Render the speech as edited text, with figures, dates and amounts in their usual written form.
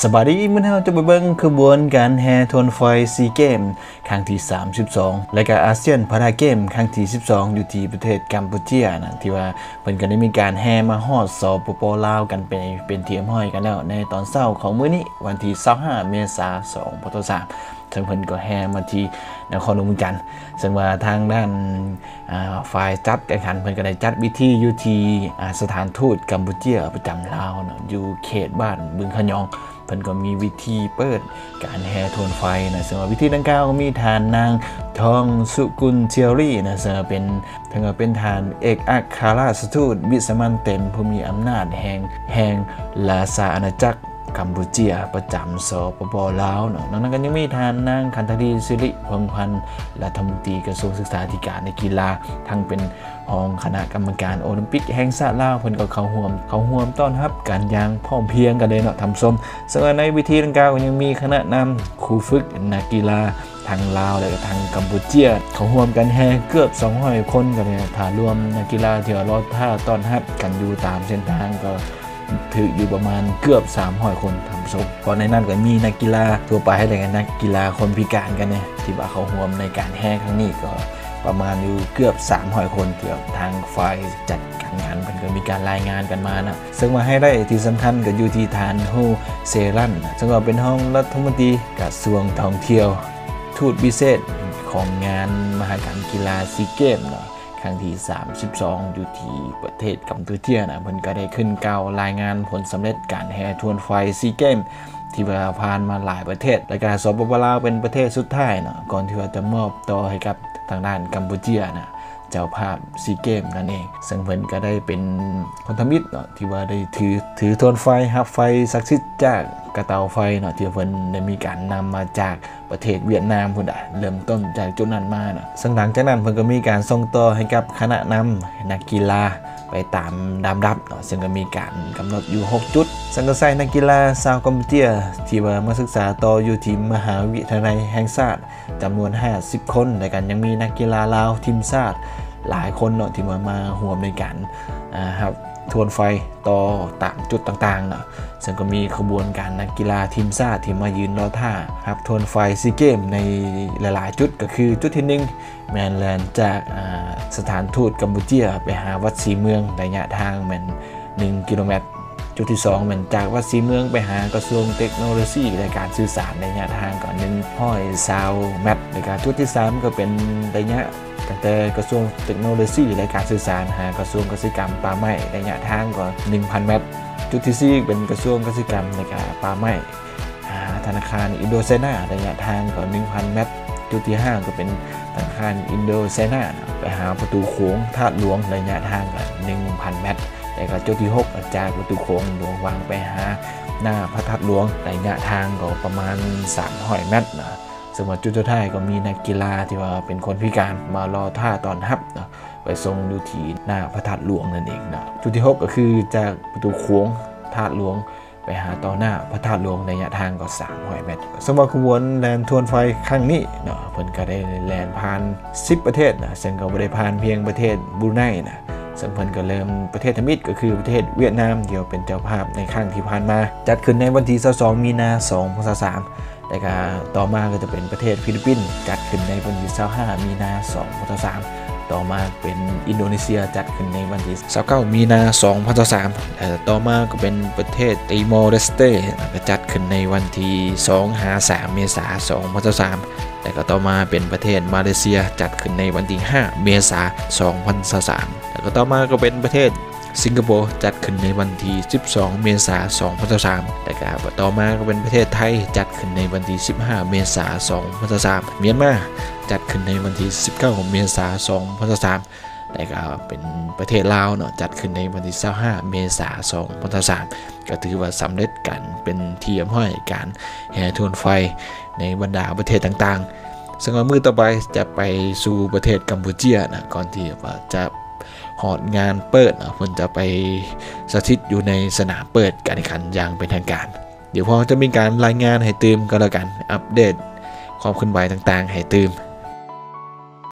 สบายดีเมื่อเราจะไปเบิ่งขบวนการแห่ทวนไฟซีเกมครั้งที่32และก็อาเซียนพาราเกมครั้งที่12อยู่ที่ประเทศกัมพูชานะที่ว่าเพิ่นก็ได้มีการแห่มาฮอดสปป.ลาวกันเป็นที่ห้อยกันแล้วในตอนเช้าของมื้อนี้วันที่25เมษายน2023ซึ่งเพิ่นก็แห่มาที่นครหลวงเมืองจันทน์ซึ่งว่าทางด้านฝ่ายจัดการแข่งขันเพิ่นก็ได้จัดพิธีอยู่ที่สถานทูตกัมพูชาประจำลาวเนาะอยู่เขตบ้านบึงขยองเพิ่นก็มีวิธีเปิดการแห่โทนไฟนะซึ่งว่าวิธีดังกล่าวก็มีทานนางทองสุกุลเทียรี่นะซึ่งเป็นทานเอกอัครราชทูตวิสมันเต็มผู้มีอำนาจแห่งราชอาณาจักรกัมพูชาประจำสปป.ลาวเนาะนอกนั้นก็ยังมีทานนางคันธรีสิริพงษ์พันธ์รัฐมนตรีกระทรวงศึกษาธิการในกีฬาทั้งเป็นรองคณะกรรมการโอลิมปิกแห่งชาติลาวเพิ่นก็เข้าร่วมต้อนรับการอย่างพร้อมเพรียงกันเลยเนาะทำส้มซึ่งในวิธีดังกล่าวก็ยังมีคณะนำครูฝึกนักกีฬาทางลาวและก็ทางกัมพูชาเข้าร่วมกันแห่เกือบ200คนกันเนี่ยถ้ารวมนักกีฬาที่รอท่าต้อนรับกันอยู่ตามเส้นทางก็ถืออยู่ประมาณเกือบ300คนทำศพเพราะในนั้นก็มีนักกีฬาทั่วไปให้เลยกันนักกีฬาคนพิการกันเนี่ยที่ว่าเขาร่วมในการแห่ครั้งนี้ก็ประมาณอยู่เกือบ300คนที่ทางฝ่ายจัดการงานเพิ่นก็มีการรายงานกันมานะซึ่งว่าให้ได้ที่สำคัญก็อยู่ที่ฐานโฮเซรันซึ่งว่าเป็นห้องรัฐมนตรีกระทรวงท่องเที่ยวทูตพิเศษของงานมหกรรมกีฬาซีเกมเนาะครั้งที่32อยู่ที่ประเทศกัมพูชานะเพิ่นก็ได้ขึ้นกล่าวรายงานผลสำเร็จการแห่ทวนไฟซีเกมที่ผ่านมาหลายประเทศและการสปป.ลาวเป็นประเทศสุดท้ายเนาะก่อนที่จะมอบต่อให้กับทางด้านกัมพูชานะเจ้าภาพซีเกมนั่นเองซึ่งเพิ่นก็ได้เป็นพันธมิตรเนาะที่ว่าได้ถือทวนไฟรับไฟศักดิ์สิทธิ์จากกระเตาไฟเนาะที่เพิ่นได้มีการนำมาจากประเทศเวียดนามพุ่นเริ่มต้นจากจุดนั้นมาเนาะซึ่งหลังจากนั้นเพิ่นก็มีการส่งต่อให้กับคณะนำนักกีฬาไปตามลำดับเนาะซึ่งก็มีการกำหนดอยู่6จุดซึ่งก็ใส่นักกีฬาชาวกัมพูชาที่ว่ามาศึกษาต่ออยู่ที่มหาวิทยาลัยแห่งชาติจำนวน50คนและกันยังมีนักกีฬาลาวทีมชาติหลายคนเนาะที่มาร่วมในการครับทวนไฟต่อตามจุดต่างๆเนาะซึ่งก็มีขบวนการนักกีฬาทีมชาติที่มายืนรอท่าครับทวนไฟซีเกมในหลายๆจุดก็คือจุดที่1แมนแลนด์จากสถานทูตกัมพูชาไปหาวัดศรีเมืองระยะทางแมน1กิโลเมตรจุดที่2แมนจากวัดศรีเมืองไปหากระทรวงเทคโนโลยีและการสื่อสารระยะทางก่อน120 เมตรและก็จุดที่3ก็เป็นระยะตั้งแต่กระทรวงเทคโนโลยีและการสื่อสารหากระทรวงเกษตรกรรมป่าไม้ระยะทางก็ 1,000 เมตรจุดที่4เป็นกระทรวงเกษตรกรรมและการป่าไม้หาธนาคารอินโดไซนาระยะทางก็ 1,000 เมตรจุดที่5ก็เป็นธนาคารอินโดไซนาไปหาประตูโขงธาตุหลวงระยะทางก็ 1,000 เมตรและก็จุดที่6จากประตูโขงหลวงวางไปหาหน้าพระธาตุหลวงระยะทางก็ประมาณ300 เมตรนะซึ่งว่าจุดสุดท้ายก็มีนักกีฬาที่ว่าเป็นคนพิการมารอท่าตอนรับนะไปทรงดูที่หน้าพระธาตุหลวงนั่นเองนะจุดที่6ก็คือจากประตูโขงธาตุหลวงไปหาต่อหน้าพระธาตุหลวงระยะทางก็300 เมตรสำหรับขบวนแล่นทวนไฟครั้งนี้เนาะเพิ่นก็ได้แล่นผ่าน10ประเทศนะซึ่งก็บ่ได้ผ่านเพียงประเทศบรูไนนะซึ่งเพิ่นก็เริ่มประเทศทมิตรก็คือประเทศเวียดนามเดียวเป็นเจ้าภาพในครั้งที่ผ่านมาจัดขึ้นในวันที่22มีนาคม2023และก็ต่อมาก็จะเป็นประเทศฟิลิปปินส์จัดขึ้นในวันที่25มีนาคม2023ต่อมาเป็นอินโดนีเซียจัดขึ้นในวันที่29มีนาคม2023และต่อมาก็เป็นประเทศติโมร์เลสเตก็จัดขึ้นในวันที่2-3 เมษายน2023และก็ต่อมาเป็นประเทศมาเลเซียจัดขึ้นในวันที่5 เมษายน2023แล้วก็ต่อมาก็เป็นประเทศสิงคโปร์จัดขึ้นในวันที่12 เมษายน2023และก็ต่อมาก็เป็นประเทศไทยจัดขึ้นในวันที่15 เมษายน2023เมียนมาจัดขึ้นในวันที่19 เมษายน2023และก็เป็นประเทศลาวเนาะจัดขึ้นในวันที่25 เมษายน2023ก็ถือว่าสำเร็จกันเป็นที่ห้อยการแห่ทวนไฟในบรรดาประเทศต่างๆซึ่งมื้อต่อไปจะไปสู่ประเทศกัมพูชานะก่อนที่ว่าจะหอดงานเปิดเพิ่นจะไปสถิตอยู่ในสนามเปิดการแข่งขันอย่างเป็นทางการเดี๋ยวพอจะมีการรายงานให้ตื่มก็แล้วกันอัปเดตความเคลื่อนไหวต่างๆให้ตื่ม